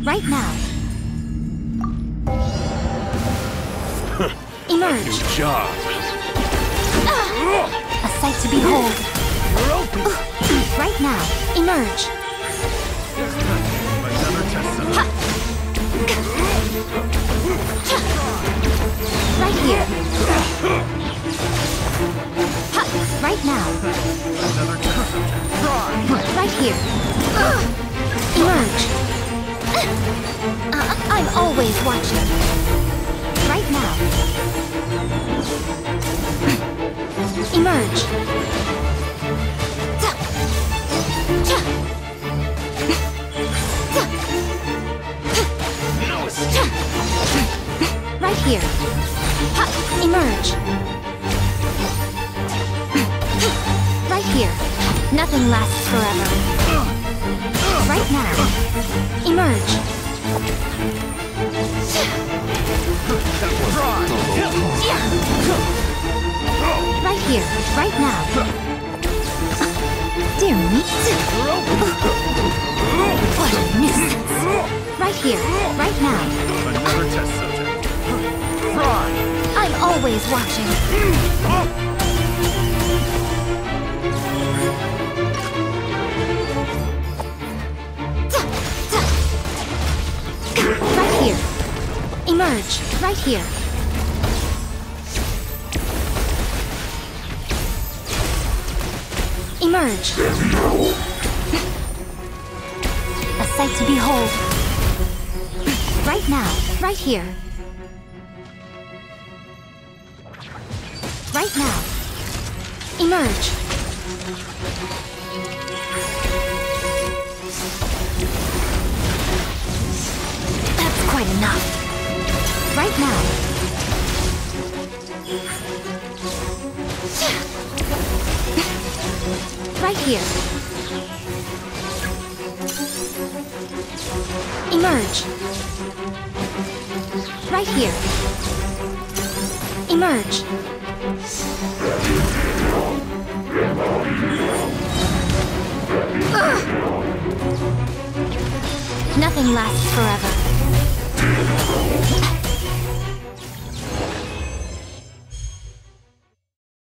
Right now. Emerge. New job. A sight to behold. Right now. Emerge. Another test zone. Right here. Right now. Another test zone. Right here. Emerge. I'm always watching. Right now. Emerge. No escape. Right here. Emerge. Right here. Nothing lasts forever. Right now. Emerge. Right here. Right now. Dear me. What a nuisance. Right here. Right now. Another test subject. Fry. I'm always watching. Right here. Emerge. Right here. Emerge. A sight to behold. Right now. Right here. Right now. Emerge. That's quite enough. Right now. Right here. Emerge. Right here. Emerge. Ugh. Nothing lasts forever.